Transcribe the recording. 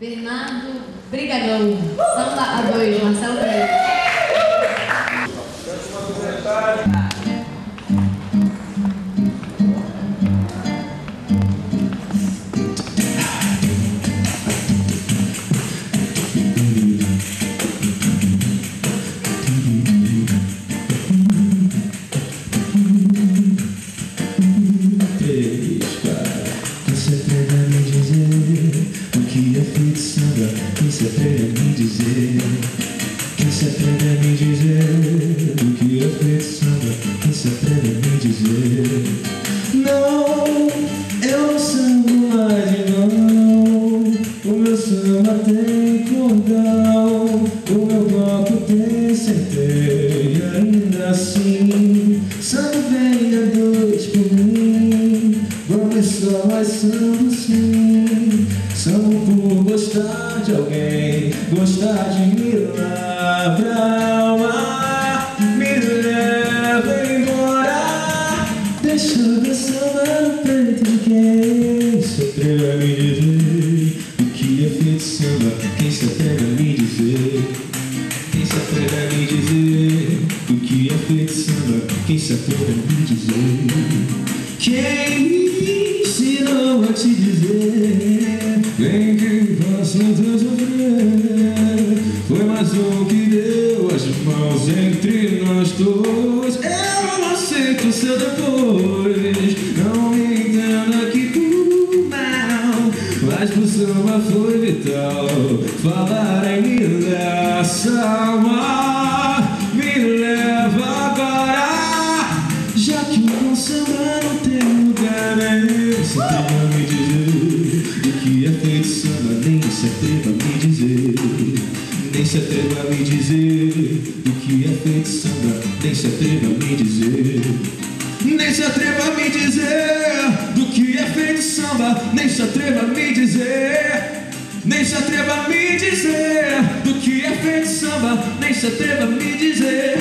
Bernardo Brigalhão, Samba A2, Marcelo Pereira. Quem se atreve a me dizer? Quem se atreve a me dizer o que é feito samba? Quem se atreve a me dizer? Não, eu não samba mais não. O meu samba tem cordão, o meu bloco tem centeio. E ainda assim, samba vem a dois por mim. Vamos só mais samba sim. Samba por gostar de alguém, gostar de me lá pra amar. Me leva embora, deixa eu samba no peito de quem se atreve a me dizer o que é feito samba. Quem se atreve a me dizer? Quem se atreve a me dizer o que é feito samba? Quem se atreve a me dizer? Quem me ensinou a te dizer? Vem que posso te sofrer. Foi mais um que deu as mãos entre nós dois. Eu não aceito seu depois. Não me entenda que por mal, mas pro samba foi vital. Falar em me leva salvar, me leva agora, já que o samba não tem lugar, né? Se atreva a me dizer o que é feito samba, nem se atreva a me dizer. Nem se atreva a me dizer o que é feito samba, nem se atreva a me dizer. Nem se atreva a me dizer do que é feito samba, nem se atreva a me dizer. Nem se atreva a me dizer do que é feito samba, nem se atreva a me dizer.